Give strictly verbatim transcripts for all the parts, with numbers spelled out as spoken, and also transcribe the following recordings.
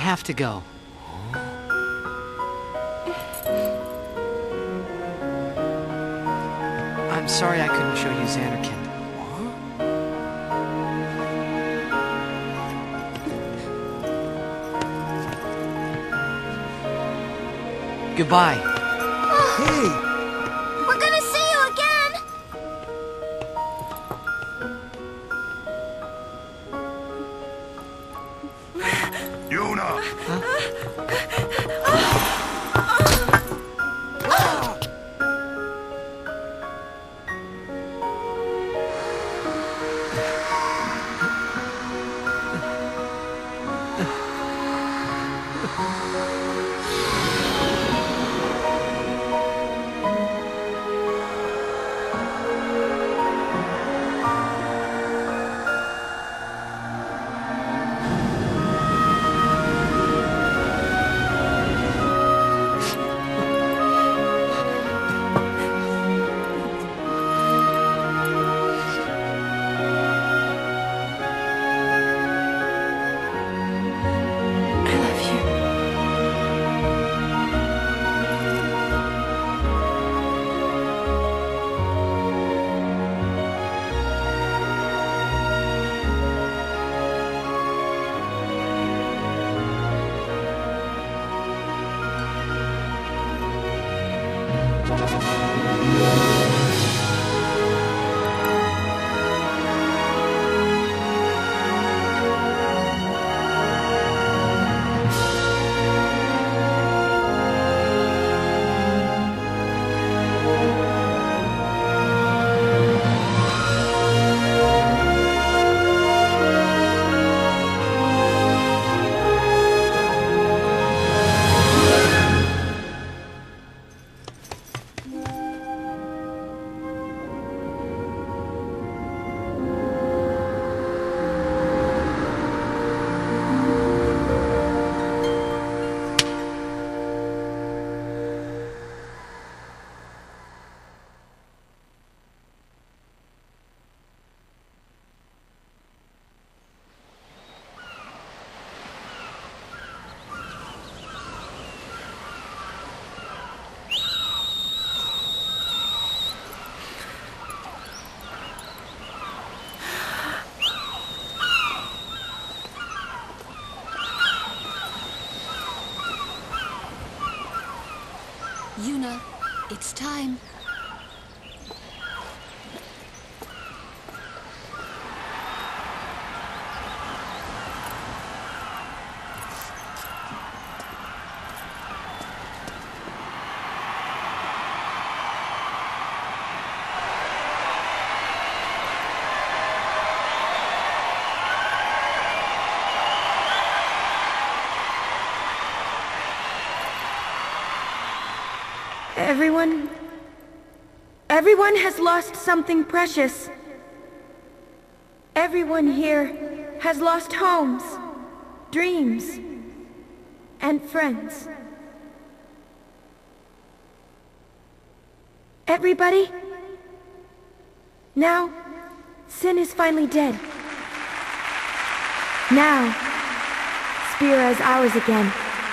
have to go. I'm sorry I couldn't show you Xanarkand. Goodbye. Hey! We're gonna see you again! Yuna! Huh? Yuna, it's time. Everyone... Everyone has lost something precious. Everyone here has lost homes, dreams, and friends. Everybody? Now, Sin is finally dead. Now, Spira is ours again.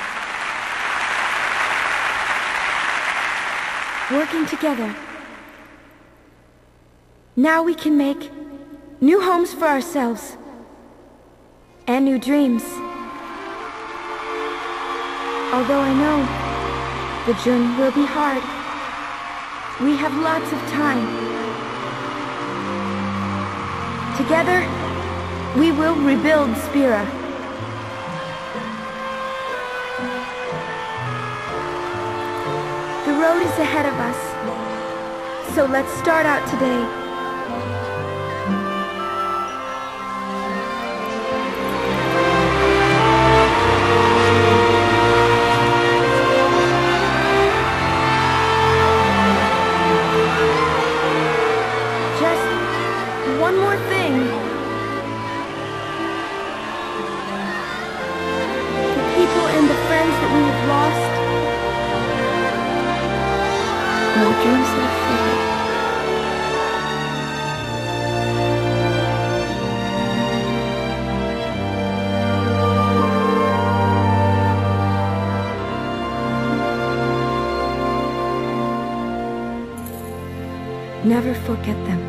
Working together. Now we can make new homes for ourselves. And new dreams. Although I know the journey will be hard, we have lots of time. Together, we will rebuild Spira. The road is ahead of us, so let's start out today. Just one more thing. The people and the friends that we have lost. No dreams left for you. never forget them.